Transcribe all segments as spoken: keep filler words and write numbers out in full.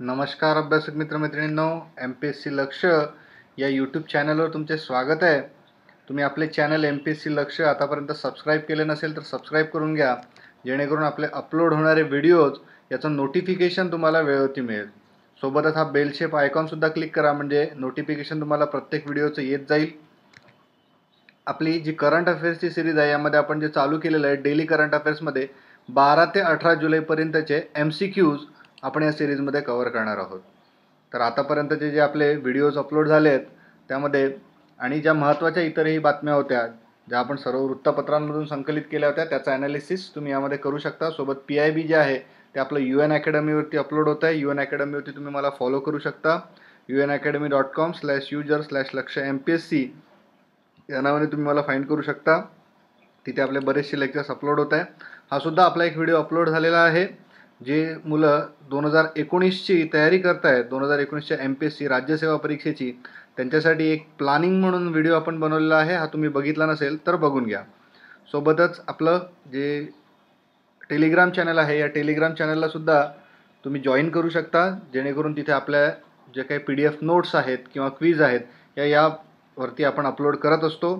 नमस्कार अभ्यासक मित्रमैत्रिणींनो, एम पी एस सी लक्ष या यूट्यूब चॅनलवर तुमचे स्वागत आहे। तुम्ही आपले channel M P S C लक्ष आतापर्यंत सबस्क्राईब केले नसेल तर सबस्क्राईब करून घ्या, जेणेकरून आपले अपलोड होणारे व्हिडिओज याचं नोटिफिकेशन तुम्हाला वेळोवेळी मिळेल। सोबतच हा बेल शेप आयकॉनसुद्धा क्लिक करा, म्हणजे नोटिफिकेशन तुम्हाला प्रत्येक व्हिडिओचं येत जाईल। आपली जी करंट अफेअर्सची सिरीज आहे, यामध्ये आपण जे चालू केलेलं आहे डेली करंट अफेअर्समध्ये बारा ते अठरा जुलैपर्यंतचे एम सी क्यूज आपण या सिरीजमध्ये कव्हर करणार आहोत। तर आतापर्यंतचे जे आपले व्हिडिओज अपलोड झाले आहेत त्यामध्ये आणि ज्या महत्त्वाच्या इतरही बातम्या होत्या ज्या आपण सर्व वृत्तपत्रांमधून संकलित केल्या होत्या, त्याचा ॲनालिसिस तुम्ही यामध्ये करू शकता। सोबत पी आय बी जे आहे ते आपलं यू एन अकॅडमीवरती अपलोड होतं आहे। यू एन अकॅडमीवरती तुम्ही मला फॉलो करू शकता, Unacademy dot com slash user slash लक्ष एम पी एस सी या नावाने तुम्ही मला फाइंड करू शकता। तिथे आपले बरेचसे लेक्चर्स अपलोड होत आहे। हा सुद्धा आपला एक व्हिडिओ अपलोड झालेला आहे, जे मुलं दोन हजार एकोणीसची तयारी करत आहेत, दोन हजार एकोणीसच्या एम पी एस सी राज्यसेवा परीक्षेची, त्यांच्यासाठी एक प्लॅनिंग म्हणून व्हिडिओ आपण बनवलेला आहे। हा तुम्ही बघितला नसेल तर बघून घ्या। सोबतच आपलं जे टेलिग्राम चॅनल आहे, या टेलिग्राम चॅनलला सुद्धा तुम्ही जॉईन करू शकता, जेणेकरून तिथे आपल्या जे काही पी डी एफ नोट्स आहेत किंवा क्विज आहेत या यावरती आपण अपलोड करत असतो।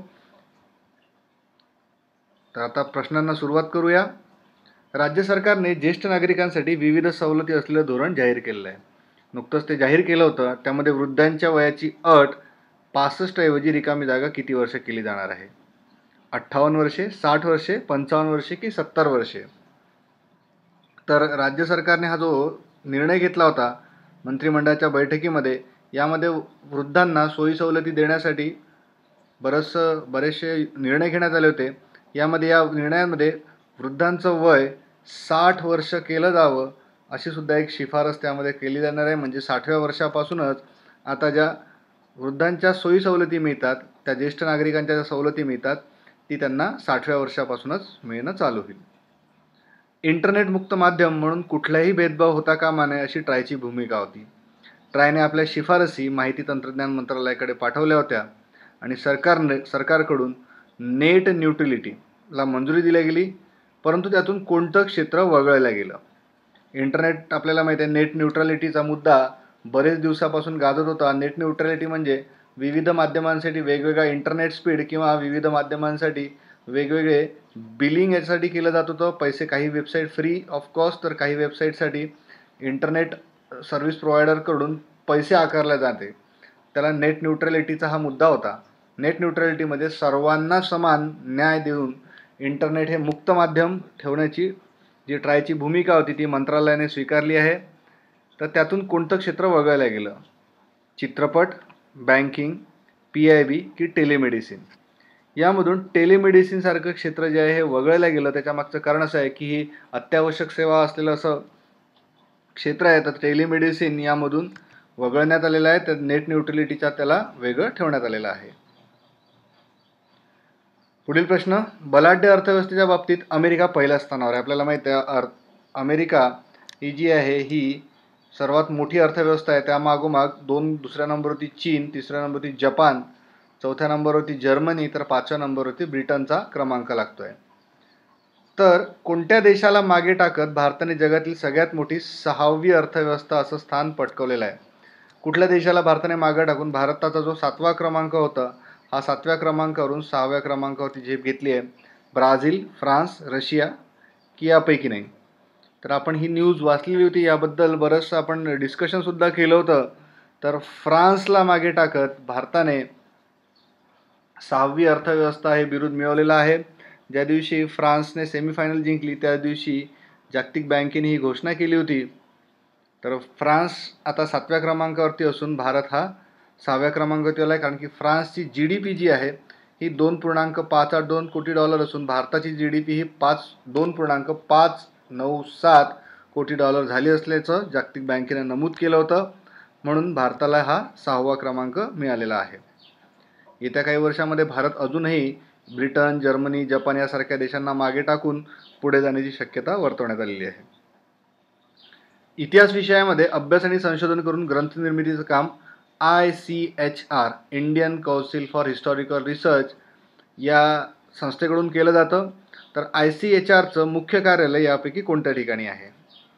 तर आता प्रश्नांना सुरुवात करूया। राज्य सरकारने ज्येष्ठ नागरिकांसाठी विविध सवलती असलेलं धोरण जाहीर केलेलं आहे। नुकतंच ते जाहीर केलं होतं। त्यामध्ये वृद्धांच्या वयाची अट पासष्ट ऐवजी रिकामी जागा किती वर्ष केली जाणार आहे? अठ्ठावन्न वर्षे, साठ वर्षे, पंचावन्न वर्षे की सत्तर वर्षे? तर राज्य सरकारने हा जो निर्णय घेतला होता मंत्रिमंडळाच्या बैठकीमध्ये, यामध्ये वृद्धांना सोयी सवलती देण्यासाठी बरंच बरेचसे निर्णय घेण्यात आले होते। यामध्ये या निर्णयामध्ये वृद्धांचं वय साठ वर्ष केलं जावं अशी सुद्धा एक शिफारस त्यामध्ये केली जाणार आहे। म्हणजे साठव्या वर्षापासूनच आता ज्या वृद्धांच्या सोयी सवलती मिळतात, त्या ज्येष्ठ नागरिकांच्या ज्या सवलती मिळतात ती त्यांना साठव्या वर्षापासूनच मिळणं चालू होईल। इंटरनेट मुक्त माध्यम म्हणून कुठलाही भेदभाव होता कामा नये अशी ट्रायची भूमिका होती। ट्रायने आपल्या शिफारसी माहिती तंत्रज्ञान मंत्रालयाकडे पाठवल्या होत्या आणि सरकारने सरकारकडून नेट न्यूट्रलिटीला मंजुरी दिली गेली, परंतु त्यातून कोणतं क्षेत्र वगळलं गेलं? इंटरनेट आपल्याला माहिती आहे, नेट न्यूट्रलिटीचा मुद्दा बरेच दिवसापासून गाजत होता। नेट न्यूट्रलिटी म्हणजे विविध माध्यमांसाठी वेगवेगळा इंटरनेट स्पीड किंवा विविध माध्यमांसाठी वेगवेगळे बिलिंग यासाठी केलं जात होतं। पैसे काही वेबसाईट फ्री ऑफ कॉस्ट, तर काही वेबसाईटसाठी इंटरनेट सर्व्हिस प्रोव्हायडरकडून पैसे आकारले जाते। त्याला नेट न्यूट्रलिटीचा हा मुद्दा होता। नेट न्यूट्रलिटीमध्ये सर्वांना समान न्याय देऊन इंटरनेट हे मुक्त माध्यम ठेवण्याची जी ट्रायची भूमिका होती ती मंत्रालयाने स्वीकारली आहे। तर त्यातून कोणतं क्षेत्र वगळलं गेलं? चित्रपट, बँकिंग, पी आय बी की टेलिमेडिसिन? यामधून टेलिमेडिसिनसारखं क्षेत्र जे आहे हे वगळलं गेलं। त्याच्यामागचं कारण असं आहे की ही अत्यावश्यक सेवा असलेलं असं क्षेत्र आहे, तर टेलिमेडिसिन यामधून वगळण्यात आलेलं आहे। तर नेट न्यूट्रलिटीच्या त्याला वेगळं ठेवण्यात आलेलं आहे। पुढील प्रश्न, बलाढ्य अर्थव्यवस्थेच्या बाबतीत अमेरिका पहिल्या स्थानावर आहे। आपल्याला माहिती आहे अर्थ अमेरिका ही जी आहे ही सर्वात मोठी अर्थव्यवस्था आहे। त्यामागोमाग दोन दुसऱ्या नंबरवरती चीन, तिसऱ्या नंबरवरती जपान, चौथ्या नंबरवरती जर्मनी, तर पाचव्या नंबरवरती ब्रिटनचा क्रमांक लागतो आहे। तर कोणत्या देशाला मागे टाकत भारताने जगातील सगळ्यात मोठी सहावी अर्थव्यवस्था असं स्थान पटकवलेलं आहे? कुठल्या देशाला भारताने मागे टाकून भारताचा जो सातवा क्रमांक होता हा सातव्या क्रमांकावरून सहाव्या क्रमांकावरती झेप घेतली आहे? ब्राझील, फ्रान्स, रशिया की यापैकी नाही? तर आपण ही न्यूज वाचलेली होती, याबद्दल बरंचसं आपण डिस्कशनसुद्धा केलं होतं। तर फ्रान्सला मागे टाकत भारताने सहावी अर्थव्यवस्था हे बिरुद मिळवलेलं आहे। ज्या दिवशी फ्रान्सने सेमीफायनल जिंकली त्या दिवशी जागतिक बँकेने ही घोषणा केली होती। तर फ्रान्स आता सातव्या क्रमांकावरती असून भारत हा सहाव्या क्रमांकावरती आला आहे, कारण की फ्रान्सची जी डी पी जी आहे ही दोन पूर्णांक पाच आठ दोन कोटी डॉलर असून भारताची जी डी पी ही पाच दोन पूर्णांक पाच नऊ सात कोटी डॉलर झाली असल्याचं जागतिक बँकेने नमूद केलं होतं। म्हणून भारताला हा सहावा क्रमांक मिळालेला आहे। येत्या काही वर्षामध्ये भारत अजूनही ब्रिटन, जर्मनी, जपान यासारख्या देशांना मागे टाकून पुढे जाण्याची शक्यता वर्तवण्यात आलेली आहे। इतिहास विषयामध्ये अभ्यास आणि संशोधन करून ग्रंथ निर्मितीचं काम I C H R Indian council for historical research या संस्थेकडून केलं जातं। तर आय सी एच आरचं मुख्य कार्यालय यापैकी कोणत्या ठिकाणी आहे?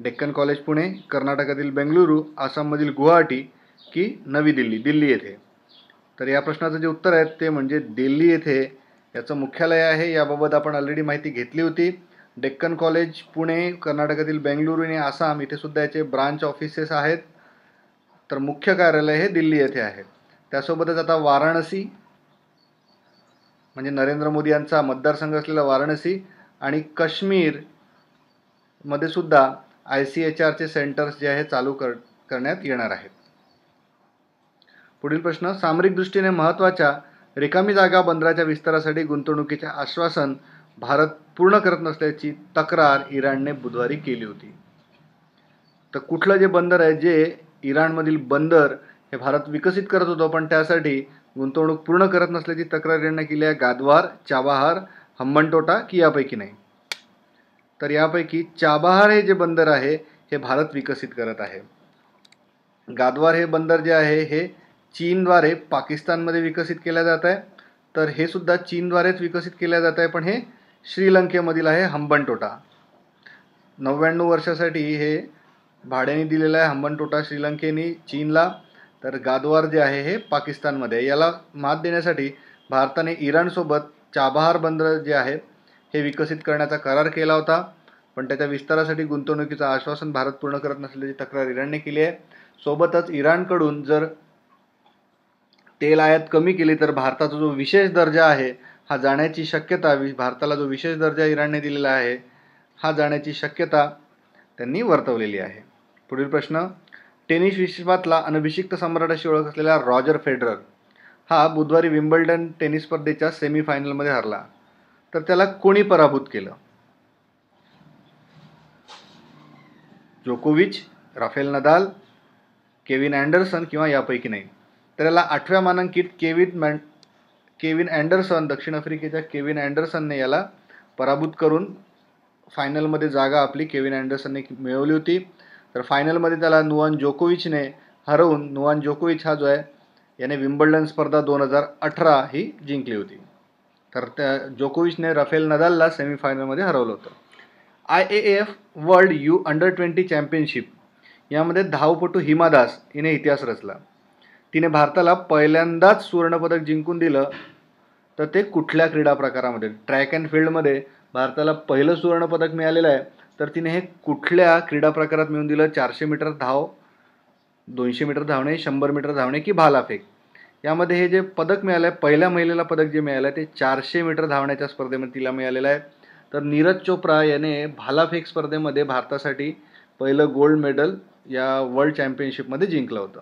डेक्कन कॉलेज पुणे, कर्नाटकातील बेंगलुरू, आसाममधील गुवाहाटी की नवी दिल्ली दिल्ली येथे? तर या प्रश्नाचं जे उत्तर आहे ते म्हणजे दिल्ली येथे याचं मुख्यालय आहे. याबाबत आपण ऑलरेडी माहिती घेतली होती. डेक्कन कॉलेज पुणे, कर्नाटकातील बेंगलुरू आणि आसाम इथे सुद्धा याचे ब्रांच ऑफिसेस आहेत. तर मुख्य कार्यालय हे दिल्ली येथे आहे. त्यासोबतच आता वाराणसी म्हणजे नरेंद्र मोदी यांचा मतदारसंघ असलेला वाराणसी आणि काश्मीर मध्ये सुद्धा आय सी एच आरचे सेंटर्स जे आहे चालू कर करण्यात येणार आहेत. पुढील प्रश्न, सामरिक दृष्टीने महत्त्वाच्या रिकामी जागा बंदराच्या विस्तारासाठी गुंतवणुकीचे आश्वासन भारत पूर्ण करत नसल्याची तक्रार इराणने बुधवारी केली होती. तर कुठलं जे बंदर आहे, जे इराणमधील बंदर हे भारत विकसित करत होतो पण त्यासाठी गुंतवणूक पूर्ण करत नसल्याची तक्रार इराणने केली आहे? गादवार, चाबाहार, हंबनटोटा की यापैकी नाही? तर यापैकी चाबाहार हे जे बंदर आहे हे भारत विकसित करत आहे. गादवार हे बंदर जे आहे हे चीनद्वारे पाकिस्तानमध्ये विकसित केल्या जात आहे. तर हे सुद्धा चीनद्वारेच विकसित केल्या जात आहे, पण हे श्रीलंकेमधील आहे हंबनटोटा. नव्याण्णव वर्षासाठी हे भाड्याने दिलेलं आहे हंबनटोटा श्रीलंकेने चीनला. तर गादवार जे आहे हे पाकिस्तानमध्ये आहे. याला मात देण्यासाठी भारताने इराणसोबत चाबाहार बंदर जे आहे हे विकसित करण्याचा करार केला होता, पण त्याच्या विस्तारासाठी गुंतवणुकीचं आश्वासन भारत पूर्ण करत नसल्याची तक्रार इराणने केली आहे. सोबतच इराणकडून जर तेल आयात कमी केली तर भारताचा जो विशेष दर्जा आहे हा जाण्याची शक्यता, भारताला जो विशेष दर्जा इराणने दिलेला आहे हा जाण्याची शक्यता त्यांनी वर्तवलेली आहे. पुढील प्रश्न, टेनिस विश्वातला अनभिषिक्त सम्राट अशी ओळख असलेला रॉजर फेडरर हा बुधवारी विम्बल्डन टेनिस स्पर्धेच्या सेमीफायनलमध्ये हरला. तर त्याला कोणी पराभूत केलं? जोकोविच, राफेल नदाल, केविन अँडरसन किंवा यापैकी नाही? तर याला आठव्या मानांकित केविन मॅन केविन अँडरसन दक्षिण आफ्रिकेच्या केविन अँडरसनने याला पराभूत करून फायनलमध्ये जागा आपली केविन अँडरसनने मिळवली होती. तर फायनलमध्ये त्याला नुवान जोकोविचने हरवून नुवान जोकोविच हा जो आहे याने विम्बल्डन स्पर्धा दोन हजार अठरा ही जिंकली होती. तर त्या जोकोविचने राफेल नदालला सेमीफायनलमध्ये हरवलं होतं. I A F world U under twenty championship यामध्ये धावपटू हिमा दास हिने इतिहास रचला. तिने भारताला पहिल्यांदाच सुवर्णपदक जिंकून दिलं. तर ते कुठल्या क्रीडा प्रकारामध्ये? ट्रॅक अँड फील्डमध्ये भारताला पहिलं सुवर्णपदक मिळालेलं आहे. तर तिने हे कुठल्या क्रीडा प्रकारात मिळवून दिलं? चारशे मीटर धाव, दोनशे मीटर धावणे, शंभर मीटर धावणे की भालाफेक? यामध्ये हे जे पदक मिळालं आहे, पहिल्या महिलेला पदक जे मिळालं आहे ते चारशे मीटर धावण्याच्या स्पर्धेमध्ये तिला मिळालेलं आहे. तर नीरज चोप्रा याने भालाफेक स्पर्धेमध्ये भारतासाठी पहिलं गोल्ड मेडल या वर्ल्ड चॅम्पियनशिपमध्ये जिंकलं होतं.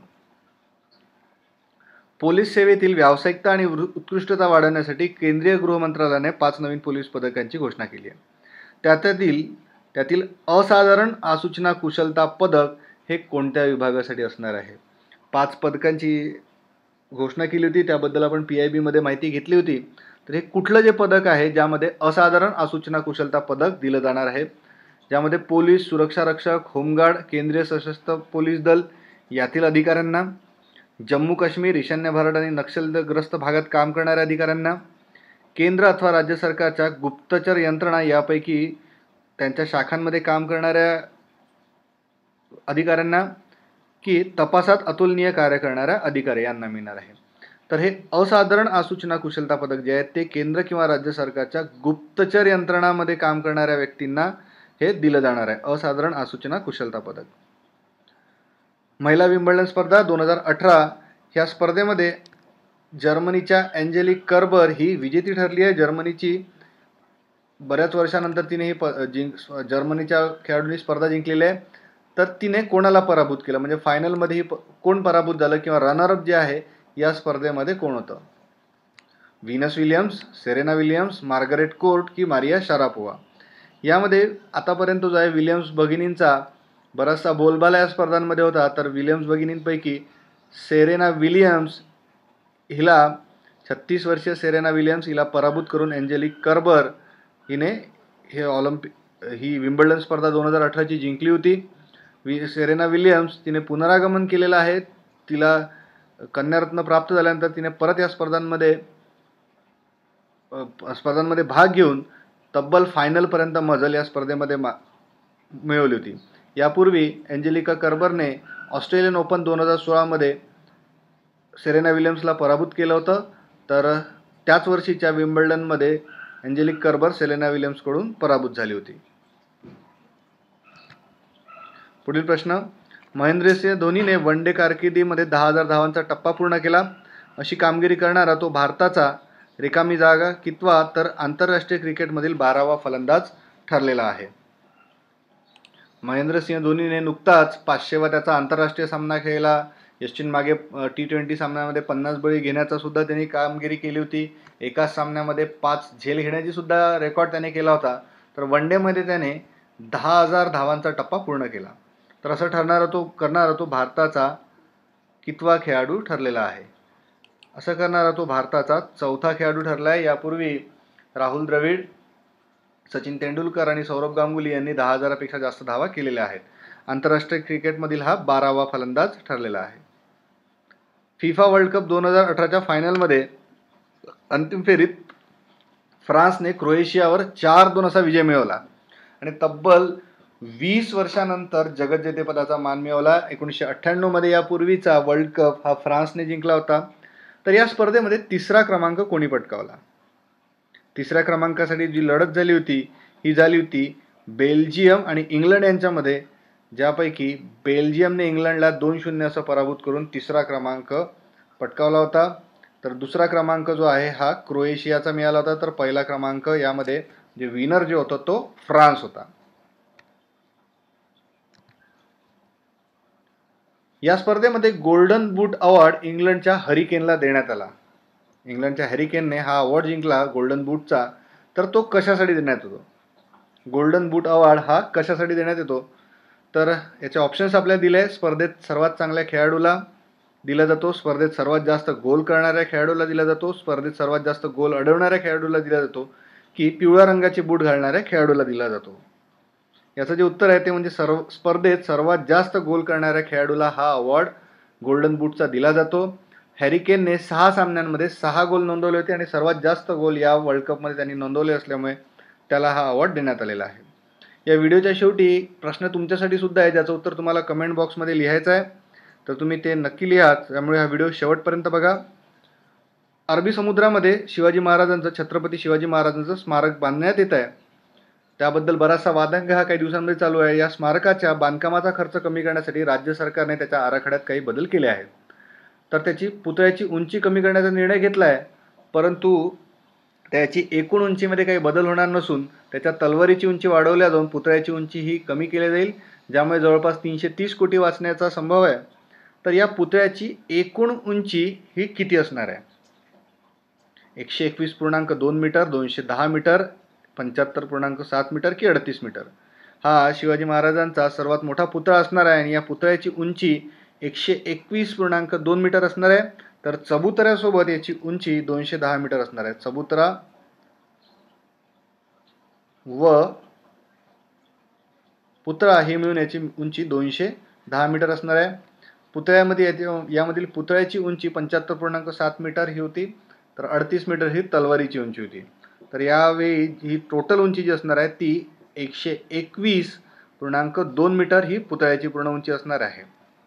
पोलीस सेवेतील व्यावसायिकता आणि उत्कृष्टता वाढवण्यासाठी केंद्रीय गृह मंत्रालयाने पाच नवीन पोलीस पदकांची घोषणा केली आहे. त्यातील त्यातील असाधारण आसूचना कुशलता पदक हे कोणत्या विभागासाठी असणार आहे? पाच पदकांची घोषणा केली होती, त्याबद्दल आपण पी आय बीमध्ये माहिती घेतली होती. तर हे कुठलं जे पदक आहे ज्यामध्ये असाधारण आसूचना कुशलता पदक दिलं जाणार आहे, ज्यामध्ये पोलीस, सुरक्षा रक्षक, होमगार्ड, केंद्रीय सशस्त्र पोलीस दल यातील अधिकाऱ्यांना, जम्मू काश्मीर, ईशान्य भारत आणि नक्षलग्रस्त भागात काम करणाऱ्या अधिकाऱ्यांना, केंद्र अथवा राज्य सरकारच्या गुप्तचर यंत्रणा यापैकी त्यांच्या शाखांमध्ये काम करणाऱ्या अधिकाऱ्यांना की तपासात अतुलनीय कार्य करणाऱ्या अधिकारी यांना मिळणार आहे. तर हे असाधारण आसूचना कुशलता पदक जे आहे ते केंद्र किंवा राज्य सरकारच्या गुप्तचर यंत्रणामध्ये काम करणाऱ्या व्यक्तींना हे दिलं जाणार आहे, असाधारण आसूचना कुशलता पदक. महिला विम्बल्डन स्पर्धा दोन हजार अठरा ह्या स्पर्धेमध्ये जर्मनीच्या एंजेलिक कर्बर ही विजेती ठरली आहे. जर्मनीची बऱ्याच वर्षानंतर तिने ही प जिंक जर्मनीच्या खेळाडूंनी स्पर्धा जिंकलेली आहे. तर तिने कोणाला पराभूत केलं, म्हणजे फायनलमध्ये ही प कोण पराभूत झालं किंवा रनरअप जे आहे या स्पर्धेमध्ये कोण होतं? Venus Williams, Serena Williams, Margaret Court की मारिया शारापोवा? यामध्ये आतापर्यंत जो आहे विलियम्स भगिनींचा बराचसा बोलबाला या स्पर्धांमध्ये होता. तर विलियम्स भगिनींपैकी सेरेना विलियम्स हिला छत्तीस वर्षीय सेरेना विलियम्स हिला पराभूत करून एंजेलिक कर्बर हिने हे ऑलिम्पिक ही विम्बल्डन स्पर्धा दोन हजार अठराची जिंकली होती. वि सेरेना विलियम्स तिने पुनरागमन केलेलं आहे. तिला कन्यारत्न प्राप्त झाल्यानंतर तिने परत या स्पर्धांमध्ये स्पर्धांमध्ये भाग घेऊन तब्बल फायनलपर्यंत मजल या स्पर्धेमध्ये मा मिळवली होती. यापूर्वी एंजेलिका कर्बरने ऑस्ट्रेलियन ओपन दोन हजार सोळामध्ये सेरेना विलियम्सला पराभूत केलं होतं. तर त्याच वर्षीच्या विम्बल्डनमध्ये एंजेलिक कर्बर सेरेना विलियम्सकडून पराभूत झाली होती. पुढील प्रश्न, महेंद्रसिंह धोनीने वन डे कारकिर्दीमध्ये दहा हजार धावांचा टप्पा पूर्ण केला. अशी कामगिरी करणारा तो भारताचा रिकामी जागा कितवा तर आंतरराष्ट्रीय क्रिकेटमधील बारावा फलंदाज ठरलेला आहे. महेंद्रसिंह धोनीने नुकताच पाचशेवा त्याचा आंतरराष्ट्रीय सामना खेळला. यष्टीन मागे टी ट्वेंटी सामन्यामध्ये पन्नास बळी घेण्याचा सुद्धा त्यांनी कामगिरी केली होती. एकाच सामन्यामध्ये पाच झेल घेण्याची सुद्धा रेकॉर्ड त्याने केला होता. तर वन डेमध्ये त्याने दहा हजार धावांचा टप्पा पूर्ण केला. तर असं ठरणारा तो करणारा तो भारताचा कितवा खेळाडू ठरलेला आहे. असं करणारा तो भारताचा चौथा खेळाडू ठरला आहे. यापूर्वी राहुल द्रविड, सचिन तेंडुलकर आणि सौरभ गांगुली यांनी दहा हजारापेक्षा जास्त धावा केलेल्या आहेत. आंतरराष्ट्रीय क्रिकेटमधील हा बारावा फलंदाज ठरलेला आहे. फिफा वर्ल्ड कप दोन हजार अठराच्या फायनलमध्ये अंतिम फेरीत फ्रान्सने क्रोएशियावर चार दोन असा विजय मिळवला आणि तब्बल वीस वर्षानंतर जगज्जेतेपदाचा मान मिळवला. एकोणीसशे अठ्ठ्याण्णवमध्ये यापूर्वीचा वर्ल्ड कप हा फ्रान्सने जिंकला होता. तर या स्पर्धेमध्ये तिसरा क्रमांक कोणी पटकावला. तिसऱ्या क्रमांकासाठी जी लढत झाली होती ही झाली होती बेल्जियम आणि इंग्लंड यांच्यामध्ये, ज्यापैकी बेल्जियमने इंग्लंडला दोन शून्य असं पराभूत करून तिसरा क्रमांक पटकावला होता. तर दुसरा क्रमांक जो आहे हा क्रोएशियाचा मिळाला होता. तर पहिला क्रमांक यामध्ये जे विनर जे होता तो फ्रान्स होता. या स्पर्धेमध्ये गोल्डन बूट अवॉर्ड इंग्लंडच्या हरिकेनला देण्यात आला. इंग्लंडच्या हॅरिकेनने हा अवॉर्ड जिंकला गोल्डन बूटचा. तर तो कशासाठी देण्यात येतो, गोल्डन बूट अवॉर्ड हा कशासाठी देण्यात येतो, तर याचे ऑप्शन्स आपल्याला दिले. स्पर्धेत सर्वात चांगल्या खेळाडूला दिला जातो, स्पर्धेत सर्वात जास्त गोल करणाऱ्या खेळाडूला दिला जातो, स्पर्धेत सर्वात जास्त गोल अडवणाऱ्या खेळाडूला दिला जातो, की पिवळ्या रंगाचे बूट घालणाऱ्या खेळाडूला दिला जातो. याचं जे उत्तर आहे ते म्हणजे सर्व स्पर्धेत सर्वात जास्त गोल करणाऱ्या खेळाडूला हा अवॉर्ड गोल्डन बूटचा दिला जातो. हॅरिकेनने सहा सामन्यांमध्ये सहा गोल नोंदवले होते आणि सर्वात जास्त गोल या वर्ल्ड कपमध्ये त्यांनी नोंदवले असल्यामुळे त्याला हा अवॉर्ड देण्यात आलेला आहे. या व्हिडिओच्या शेवटी प्रश्न तुमच्यासाठी सुद्धा आहे, ज्याचं उत्तर तुम्हाला कमेंट बॉक्समध्ये लिहायचं आहे. तर तुम्ही ते नक्की लिहा, त्यामुळे हा व्हिडिओ शेवटपर्यंत बघा. अरबी समुद्रामध्ये शिवाजी महाराजांचं छत्रपती शिवाजी महाराजांचं स्मारक बांधण्यात येत आहे. त्याबद्दल बराचसा वादंग हा काही दिवसांमध्ये चालू आहे. या स्मारकाच्या बांधकामाचा खर्च कमी करण्यासाठी राज्य सरकारने त्याच्या आराखड्यात काही बदल केले आहेत. तर त्याची पुतळ्याची उंची कमी करण्याचा निर्णय घेतला आहे, परंतु त्याची एकूण उंचीमध्ये काही बदल होणार नसून त्याच्या तलवारीची उंची वाढवल्या जाऊन पुतळ्याची उंची ही कमी केली जाईल, ज्यामुळे जवळपास तीनशे तीस कोटी वाचण्याचा संभव आहे. तर या पुतळ्याची एकूण उंची ही किती असणार आहे, एकशे एकवीस पूर्णांक दोन मीटर, दोनशे दहा मीटर, पंच्याहत्तर पूर्णांक सात मीटर की अडतीस मीटर. हा शिवाजी महाराजांचा सर्वात मोठा पुतळा असणार आहे आणि या पुतळ्याची उंची एकशे एकवीस पूर्णांक दोन मीटर असणार आहे. तर चबुतऱ्यासोबत याची उंची दोनशे दहा मीटर असणार आहे. चबुतरा व पुतळा हे मिळून याची उंची दोनशे दहा मीटर असणार आहे. पुतळ्यामध्ये यामधील पुतळ्याची उंची पंच्याहत्तर पूर्णांक सात मीटर ही होती, तर अडतीस मीटर ही तलवारीची उंची होती. तर यावेळी ही टोटल उंची जी असणार आहे ती एकशे एकवीस पूर्णांक दोन मीटर ही पुतळ्याची पूर्ण उंची असणार आहे.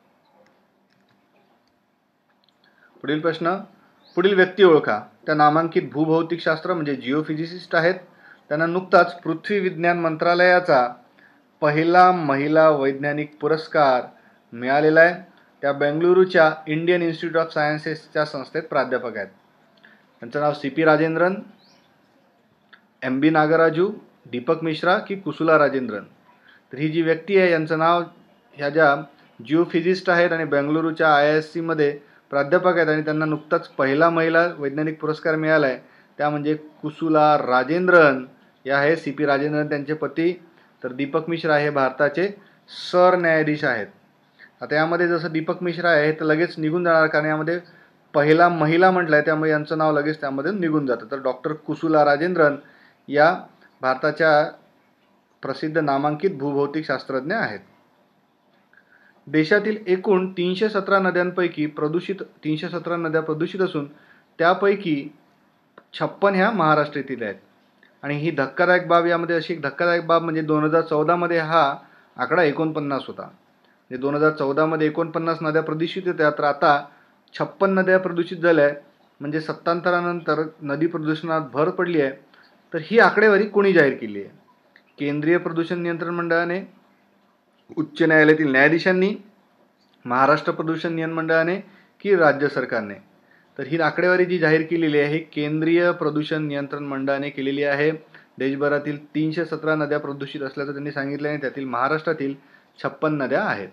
पुढील प्रश्न, पुढील व्यक्ती ओळखा. त्या नामांकित भूभौतिकशास्त्र म्हणजे जिओफिजिसिस्ट आहेत. त्यांना नुकताच पृथ्वी विज्ञान मंत्रालयाचा पहिला महिला वैज्ञानिक पुरस्कार मिळालेला आहे. त्या बेंगळुरूच्या इंडियन इन्स्टिट्यूट ऑफ सायन्सेसच्या संस्थेत प्राध्यापक आहेत. त्यांचं नाव C P Rajendran, M B Nagaraju, Deepak Mishra की कुसुला राजेंद्रन. तर ही जी व्यक्ती आहे यांचं नाव, ह्या ज्या जिओफिजिस्ट आहेत आणि बेंगळुरूच्या आय आय एस सीमध्ये प्राध्यापक आहेत आणि त्यांना नुकताच पहिला महिला वैज्ञानिक पुरस्कार मिळाला आहे, त्या म्हणजे कुसुला राजेंद्रन या आहे. सी पी राजेंद्रन त्यांचे पती. तर दीपक मिश्रा हे भारताचे सरन्यायाधीश आहेत. आता यामध्ये जसं दीपक मिश्रा आहे तर लगेच निघून जाणार, कारण यामध्ये पहिला महिला म्हटलं आहे, त्यामुळे यांचं नाव लगेच त्यामध्ये निघून जातं. तर डॉक्टर कुसुला राजेंद्रन या भारताच्या प्रसिद्ध नामांकित भूभौतिक शास्त्रज्ञ आहेत. देशातील एकूण तीनशे सतरा नद्यांपैकी प्रदूषित तीनशे सतरा नद्या प्रदूषित असून त्यापैकी छप्पन ह्या महाराष्ट्रातील आहेत. आणि ही धक्कादायक बाब, यामध्ये अशी एक धक्कादायक बाब म्हणजे दोन हजार चौदामध्ये हा आकडा एकोणपन्नास होता. म्हणजे दोन हजार चौदामध्ये एकोणपन्नास नद्या प्रदूषित होत्या, तर आता छप्पन नद्या प्रदूषित झाल्या आहे. म्हणजे सत्तांतरानंतर नदी प्रदूषणात भर पडली आहे. तर ही आकडेवारी कोणी जाहीर केली आहे? केंद्रीय प्रदूषण नियंत्रण मंडळाने, उच्च न्यायालयातील न्यायाधीशांनी, महाराष्ट्र प्रदूषण नियंत्रण मंडळाने की राज्य सरकारने? तर ही आकडेवारी जी जाहीर केलेली आहे केंद्रीय प्रदूषण नियंत्रण मंडळाने केलेली आहे. देशभरातील तीनशे सतरा नद्या प्रदूषित असल्याचं त्यांनी सांगितलं आहे. त्यातील महाराष्ट्रातील छप्पन नद्या आहेत.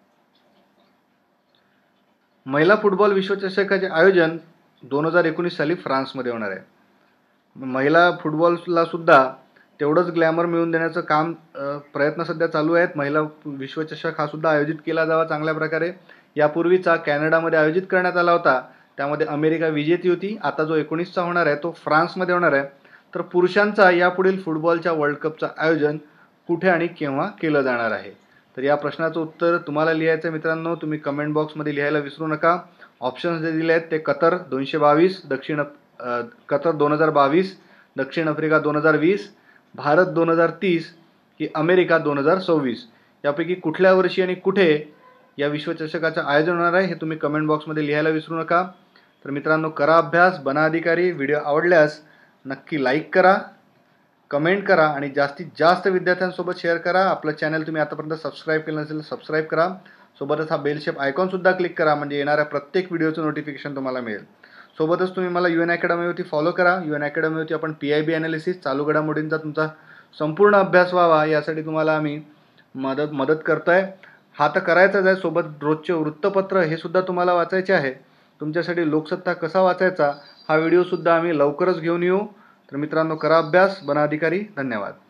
महिला फुटबॉल विश्वचषकाचे आयोजन दोन हजार एकोणीस साली फ्रान्समध्ये होणार आहे. महिला फुटबॉलला सुद्धा तेवढंच ग्लॅमर मिळवून देण्याचं काम प्रयत्न सध्या चालू आहेत. महिला विश्वचषक हा सुद्धा आयोजित केला जावा चांगल्या प्रकारे. यापूर्वीचा कॅनडामध्ये आयोजित करण्यात आला होता, त्यामध्ये अमेरिका विजेती होती. आता जो एकोणीसचा होणार आहे तो फ्रान्समध्ये होणार आहे. तर पुरुषांचा यापुढील फुटबॉलच्या वर्ल्ड कपचं आयोजन कुठे आणि केव्हा केलं जाणार आहे? तर या प्रश्नाचं उत्तर तुम्हाला लिहायचं मित्रांनो. तुम्ही कमेंट बॉक्समध्ये लिहायला विसरू नका. ऑप्शन्स जे दिले आहेत ते कतर दोनशे बावीस, दक्षिण कतर दोन हजार बावीस, दक्षिण आफ्रिका दोन हजार वीस, भारत दोन हजार तीस की अमेरिका दोन हजार सव्वीस. यापैकी कुठल्या वर्षी आणि कुठे या विश्वचषकाचं आयोजन होणार आहे हे तुम्ही कमेंट बॉक्समध्ये लिहायला विसरू नका. तर मित्रांनो, करा अभ्यास, बना अधिकारी. व्हिडिओ आवडल्यास नक्की लाईक करा, कमेंट करा आणि जास्तीत जास्त विद्यार्थ्यांसोबत शेअर करा. आपलं चॅनल तुम्ही आतापर्यंत सबस्क्राईब केलं नसेल तर सबस्क्राईब करा. सोबतच हा बेल शेप आयकॉनसुद्धा क्लिक करा, म्हणजे येणाऱ्या प्रत्येक व्हिडिओचं नोटिफिकेशन तुम्हाला मिळेल. सोबतच तुम्ही मला यू एन अकॅडमीवरती फॉलो करा. यू एन अकॅडमीवरती आपण पी आय बी ॲनालिसिस, चालू घडामोडींचा तुमचा संपूर्ण अभ्यास व्हावा यासाठी तुम्हाला आम्ही मदत मदत करतो आहे. हा तर करायचाच आहे. सोबत रोजचे वृत्तपत्र हे सुद्धा तुम्हाला वाचायचे आहे. तुमच्यासाठी लोकसत्ता कसा वाचायचा हा व्हिडिओसुद्धा आम्ही लवकरच घेऊन येऊ. तर मित्रांनो, करा अभ्यास, बना अधिकारी. धन्यवाद.